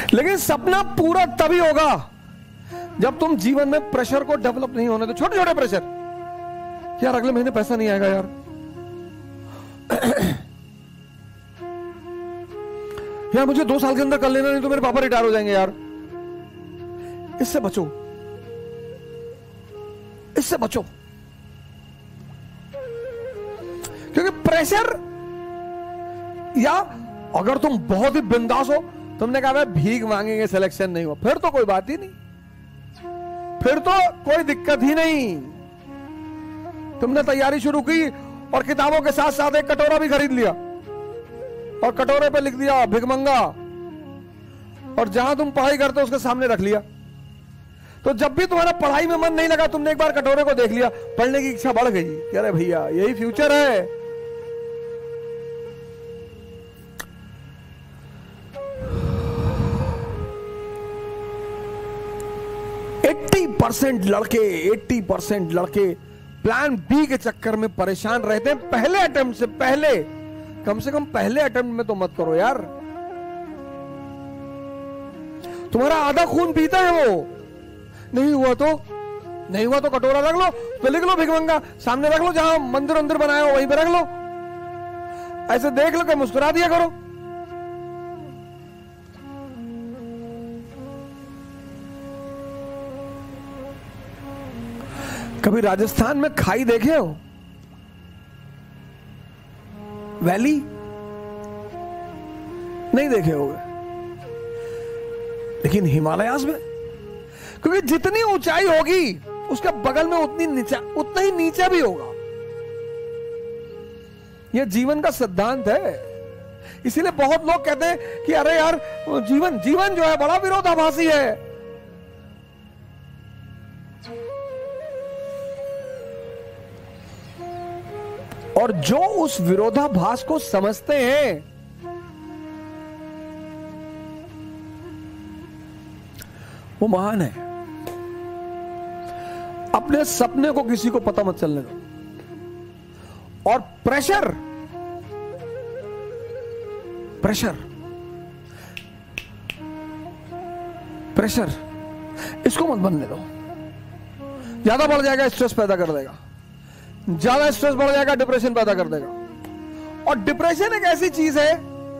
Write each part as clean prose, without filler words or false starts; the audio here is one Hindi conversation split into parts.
लेकिन सपना पूरा तभी होगा जब तुम जीवन में प्रेशर को डेवलप नहीं होने दो। छोटे छोटे प्रेशर, यार अगले महीने पैसा नहीं आएगा यार, यार मुझे 2 साल के अंदर कर लेना, नहीं तो मेरे पापा रिटायर हो जाएंगे यार। इससे बचो, इससे बचो, क्योंकि प्रेशर, या अगर तुम बहुत ही बिंदास हो, तुमने कहा भीख मांगेंगे सिलेक्शन नहीं हुआ, फिर तो कोई बात ही नहीं, फिर तो कोई दिक्कत ही नहीं। तुमने तैयारी शुरू की और किताबों के साथ साथ एक कटोरा भी खरीद लिया और कटोरे पे लिख दिया भिखमंगा, और जहां तुम पढ़ाई करते हो उसके सामने रख लिया। तो जब भी तुम्हारा पढ़ाई में मन नहीं लगा, तुमने एक बार कटोरे को देख लिया, पढ़ने की इच्छा बढ़ गई कि अरे भैया यही फ्यूचर है। 80% लड़के प्लान बी के चक्कर में परेशान रहते हैं। पहले अटेम्प्ट से पहले, कम से कम पहले अटेम्प्ट में तो मत करो यार। तुम्हारा आधा खून पीता है वो, नहीं हुआ तो कटोरा रख लो, तो लिख लो भिखमंगा, सामने रख लो, जहां मंदिर अंदर बनाया हो वहीं पे रख लो, ऐसे देख लो कि मुस्कुरा दिया करो। कभी राजस्थान में खाई देखे हो? वैली नहीं देखे होगे, लेकिन हिमालयाज में, क्योंकि जितनी ऊंचाई होगी उसके बगल में उतना ही नीचा भी होगा। यह जीवन का सिद्धांत है। इसीलिए बहुत लोग कहते हैं कि अरे यार जीवन जो है बड़ा विरोधाभासी है। और जो उस विरोधाभास को समझते हैं, वो महान है। अपने सपने को किसी को पता मत चलने दो। और प्रेशर इसको मत बनने दो। ज्यादा बढ़ जाएगा स्ट्रेस पैदा कर देगा, ज्यादा स्ट्रेस बढ़ जाएगा डिप्रेशन पैदा कर देगा। और डिप्रेशन एक ऐसी चीज है,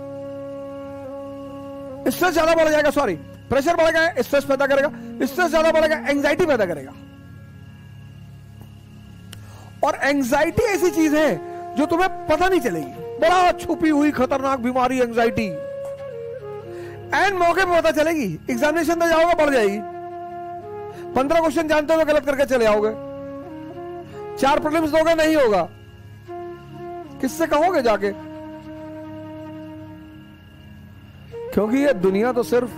स्ट्रेस ज्यादा बढ़ जाएगा, सॉरी प्रेशर बढ़ेगा स्ट्रेस पैदा करेगा, स्ट्रेस ज्यादा बढ़ेगा एंजाइटी पैदा करेगा। और एंजाइटी ऐसी चीज है जो तुम्हें पता नहीं चलेगी, बड़ा छुपी हुई खतरनाक बीमारी एंजाइटी, एंड मौके पे पता चलेगी। एग्जामिनेशन में जाओगे बढ़ जाएगी, 15 क्वेश्चन जानते हुए गलत करके चले आओगे, 4 प्रीलिम्स दोगे नहीं होगा, किससे कहोगे जाके? क्योंकि ये दुनिया तो सिर्फ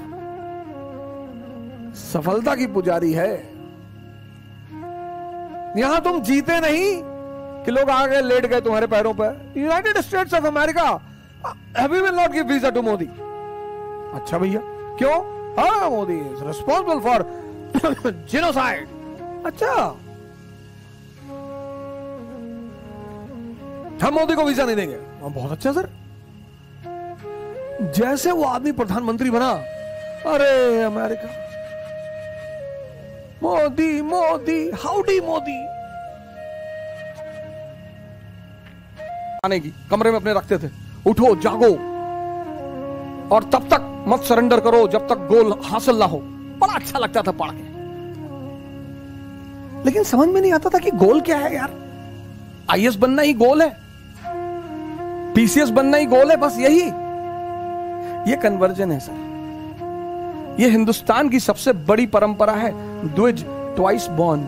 सफलता की पुजारी है। यहां तुम जीते नहीं कि लोग आगे लेट गए तुम्हारे पैरों पर। United States of America heavy will not give visa to Modi. अच्छा भैया क्यों? हाँ, Modi is responsible for genocide. अच्छा, हम मोदी को वीजा नहीं देंगे। बहुत अच्छा सर। जैसे वो आदमी प्रधानमंत्री बना, अरे अमेरिका, मोदी मोदी हाउडी मोदी, आने की कमरे में अपने रखते थे, उठो जागो और तब तक मत सरेंडर करो जब तक गोल हासिल ना हो। बड़ा अच्छा लगता था पढ़ के, लेकिन समझ में नहीं आता था कि गोल क्या है यार। आईएएस बनना ही गोल है, पीसीएस बनना ही गोल है, बस यही। ये कन्वर्जन है सर, ये हिंदुस्तान की सबसे बड़ी परंपरा है, द्विज ट्वाइस बॉर्न।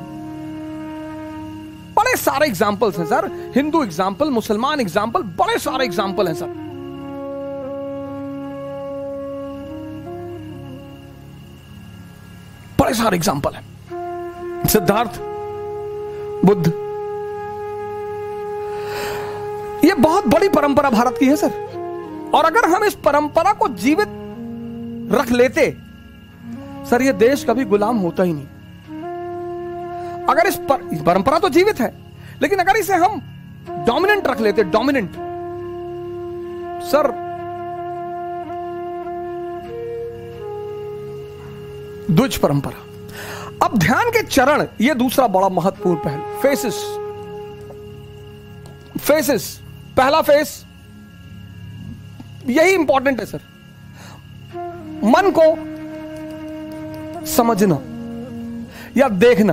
बड़े सारे एग्जाम्पल्स हैं सर, हिंदू एग्जाम्पल, मुसलमान एग्जाम्पल, बड़े सारे एग्जाम्पल हैं सर। बड़े सारे एग्जाम्पल हैं। सिद्धार्थ, बुद्ध, ये बहुत बड़ी परंपरा भारत की है सर। और अगर हम इस परंपरा को जीवित रख लेते सर, ये देश कभी गुलाम होता ही नहीं। अगर इस परंपरा तो जीवित है, लेकिन अगर इसे हम डोमिनेंट रख लेते, डोमिनेंट सर, द्विज परंपरा। अब ध्यान के चरण, यह दूसरा बड़ा महत्वपूर्ण पहलू, फेसेस। फेसेस, पहला फेस यही इंपॉर्टेंट है सर, मन को समझना या देखना।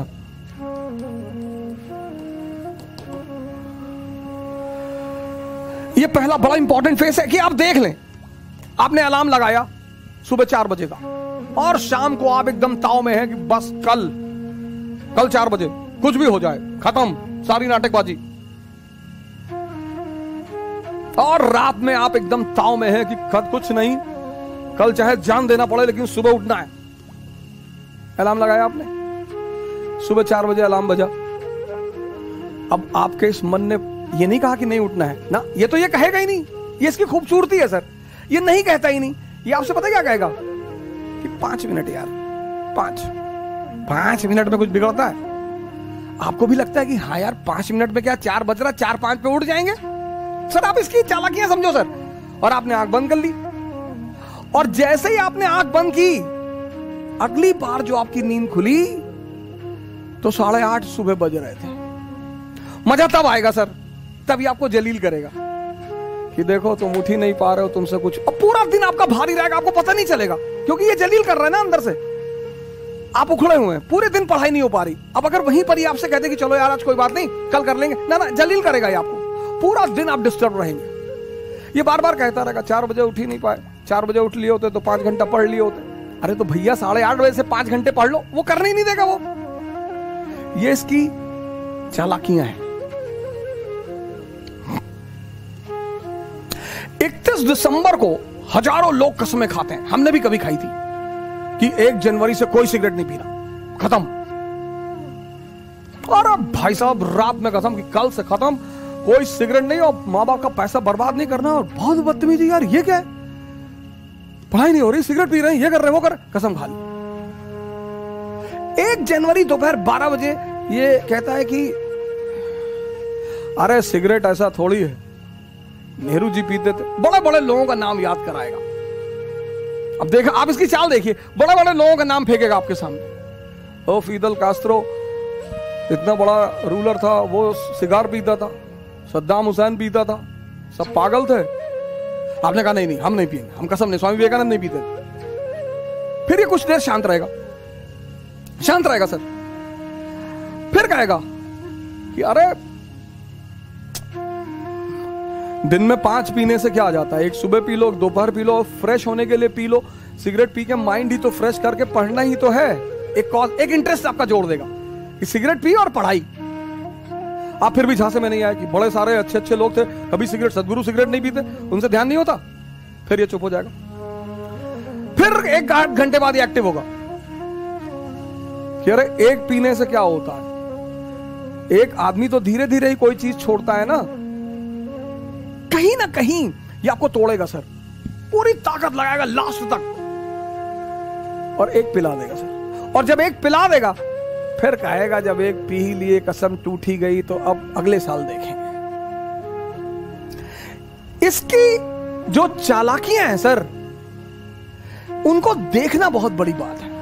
यह पहला बड़ा इंपॉर्टेंट फेस है कि आप देख लें। आपने अलार्म लगाया सुबह 4 बजे का, और शाम को आप एकदम ताव में हैं कि बस कल 4 बजे कुछ भी हो जाए, खत्म सारी नाटकबाजी। और रात में आप एकदम ताव में हैं कि कुछ नहीं, कल चाहे जान देना पड़े लेकिन सुबह उठना है। अलार्म लगाया आपने, सुबह 4 बजे अलार्म बजा। अब आपके इस मन ने ये नहीं कहा कि नहीं उठना है ना, ये तो ये कहेगा ही नहीं, ये इसकी खूबसूरती है सर, ये नहीं कहता ही नहीं। ये आपसे पता क्या कहेगा कि 5 मिनट यार, 5 मिनट में कुछ बिगड़ता है? आपको भी लगता है कि हाँ यार 5 मिनट में क्या 4 बज रहा, 4-5 पे उठ जाएंगे सर। आप इसकी चालाकियां समझो सर। और आपने आंख बंद कर ली, और जैसे ही आपने आंख बंद की, अगली बार जो आपकी नींद खुली तो 8:30 सुबह बज रहे थे। मजा तब आएगा सर, तभी आपको जलील करेगा कि देखो तुम उठ ही नहीं पा रहे हो, तुमसे कुछ। और पूरा दिन आपका भारी रहेगा, आपको पता नहीं चलेगा, क्योंकि ये जलील कर रहा है ना अंदर से। आप उखड़े हुए हैं, पूरे दिन पढ़ाई नहीं हो पा रही। अब अगर वहीं पर ही आपसे कहते कि चलो यार आज कोई बात नहीं, कल कर लेंगे, ना ना, जलील करेगा ये आपको। पूरा दिन आप डिस्टर्ब रहेंगे। ये बार बार कहता रहेगा 4 बजे उठ ही नहीं पाए, 4 बजे उठ लिए होते तो 5 घंटा पढ़ लिए होते। अरे तो भैया 8:30 बजे से 5 घंटे पढ़ लो, वो करने ही नहीं देगा वो। ये इसकी चालाकियां हैं। 31 दिसंबर को हजारों लोग कसमें खाते हैं, हमने भी कभी खाई थी, कि 1 जनवरी से कोई सिगरेट नहीं पीना, खत्म। और भाई साहब रात में कसम कि कल से खत्म, कोई सिगरेट नहीं, और माँ बाप का पैसा बर्बाद नहीं करना। और बहुत बदतमीजी यार, ये क्या है, पढ़ाई नहीं हो रही, सिगरेट पी रहे हैं, ये कर रहे हैं, वो कर, कसम खा ली। 1 जनवरी दोपहर 12 बजे ये कहता है कि अरे सिगरेट ऐसा थोड़ी है, नेहरू जी पीते थे। बड़े बड़े लोगों का नाम याद कराएगा। अब देखा, आप इसकी चाल देखिए, बड़े बड़े लोगों का नाम फेंकेगा आपके सामने। ओ फिदल कास्त्रो इतना बड़ा रूलर था, वो सिगार पीता था, सद्दाम हुसैन पीता था, सब पागल थे। आपने कहा नहीं नहीं हम नहीं पिएंगे, हम कसम नहीं, स्वामी विवेकानंद नहीं पीते। फिर ये कुछ देर शांत रहेगा, शांत रहेगा सर। फिर कहेगा कि अरे दिन में 5 पीने से क्या आ जाता है, एक सुबह पी लो, दोपहर पी लो, फ्रेश होने के लिए पी लो। सिगरेट पी के माइंड ही तो फ्रेश करके पढ़ना ही तो है। एक कॉज, एक इंटरेस्ट आपका जोड़ देगा कि सिगरेट पी और पढ़ाई। आप फिर भी झांसे में नहीं आए कि बड़े सारे अच्छे अच्छे लोग थे, कभी सिगरेट, सदगुरु सिगरेट नहीं पीते, उनसे ध्यान नहीं होता। फिर ये चुप हो जाएगा। फिर 1 घंटे बाद ये एक्टिव होगा कि अरे एक पीने से क्या होता है, एक आदमी तो धीरे धीरे ही कोई चीज छोड़ता है ना। कहीं ना कहीं ये आपको तोड़ेगा सर, पूरी ताकत लगाएगा लास्ट तक, और एक पिला देगा सर। और जब एक पिला देगा, फिर कहेगा जब एक पी ही लिए, कसम टूट ही गई, तो अब अगले साल देखेंगे। इसकी जो चालाकियां हैं सर, उनको देखना बहुत बड़ी बात है।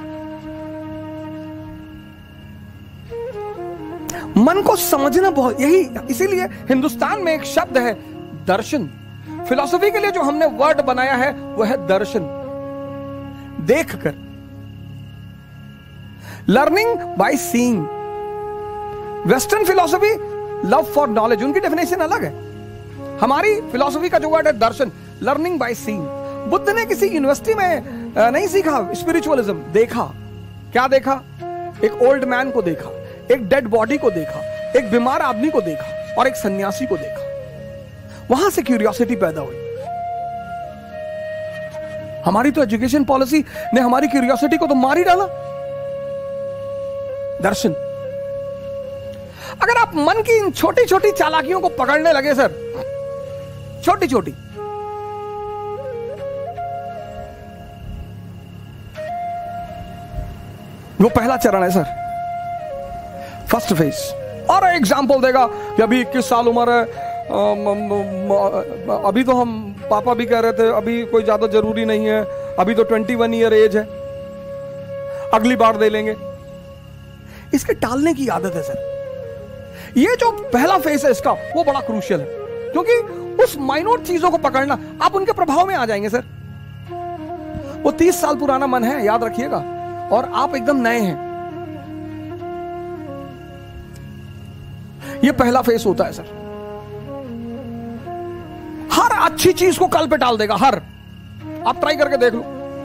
मन को समझना बहुत, यही इसीलिए हिंदुस्तान में एक शब्द है दर्शन। फिलॉसफी के लिए जो हमने वर्ड बनाया है वह है दर्शन, देखकर। Learning by seeing. Western philosophy love for knowledge, उनकी डेफिनेशन अलग है। हमारी फिलॉसफी का जो वर्ड है दर्शन, लर्निंग बाय सीइंग। बुद्ध ने किसी यूनिवर्सिटी में नहीं सीखा स्पिरिचुअलिज्म, देखा। क्या देखा? एक ओल्ड मैन को देखा, एक डेड बॉडी को देखा, एक बीमार आदमी को देखा, और एक सन्यासी को देखा। वहां से क्यूरियोसिटी पैदा हुई। हमारी तो एजुकेशन पॉलिसी ने हमारी क्यूरियोसिटी को तो मार ही डाला। दर्शन। अगर आप मन की इन छोटी छोटी चालाकियों को पकड़ने लगे सर, छोटी छोटी, वो पहला चरण है सर, फर्स्ट फेज। और एग्जाम्पल देगा कि अभी 21 साल उम्र है, अभी तो हम पापा भी कह रहे थे अभी कोई ज्यादा जरूरी नहीं है, अभी तो 21 ईयर एज है। अगली बार दे लेंगे। इसके टालने की आदत है सर। ये जो पहला फेस है इसका, वो बड़ा क्रूशियल है, क्योंकि उस माइनर चीजों को पकड़ना, आप उनके प्रभाव में आ जाएंगे सर। वो 30 साल पुराना मन है, याद रखिएगा, और आप एकदम नए हैं। ये पहला फेस होता है सर। हर अच्छी चीज को कल पे टाल देगा, हर। आप ट्राई करके देख लो।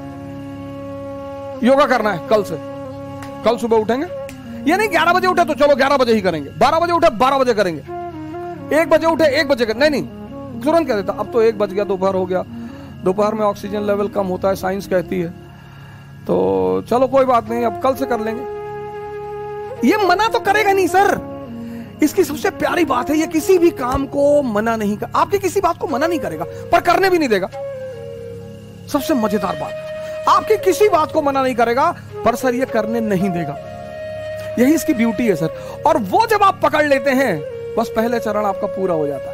योगा करना है कल से, कल सुबह उठेंगे, ये नहीं 11 बजे उठे तो चलो 11 बजे ही करेंगे, 12 बजे उठे 12 बजे करेंगे, 1 बजे उठे 1 बजे करेंगे, नहीं तुरंत कह देता अब तो 1 बज गया, दोपहर हो गया, दोपहर में ऑक्सीजन लेवल कम होता है, साइंस कहती है, तो चलो कोई बात नहीं, अब कल से कर लेंगे। ये मना तो करेगा नहीं सर। इसकी सबसे प्यारी बात है, ये किसी भी काम को मना नहीं कर, आपकी किसी बात को मना नहीं करेगा, पर करने भी नहीं देगा। सबसे मजेदार बात, आपकी किसी बात को मना नहीं करेगा, पर सर ये करने नहीं देगा। यही इसकी ब्यूटी है सर। और वो जब आप पकड़ लेते हैं, बस पहले चरण आपका पूरा हो जाता है।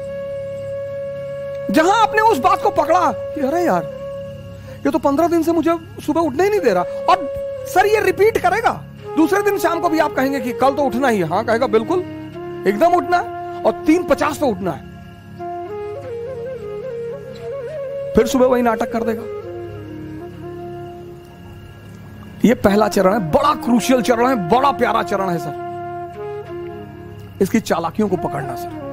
जहां आपने उस बात को पकड़ा कि अरे यार, ये तो 15 दिन से मुझे सुबह उठने ही नहीं दे रहा, और सर ये रिपीट करेगा। दूसरे दिन शाम को भी आप कहेंगे कि कल तो उठना ही है, हाँ कहेगा बिल्कुल एकदम उठना है, और 3:50 पे उठना है। फिर सुबह वही नाटक कर देगा। ये पहला चरण है, बड़ा क्रूशियल चरण है, बड़ा प्यारा चरण है सर। इसकी चालाकियों को पकड़ना सर।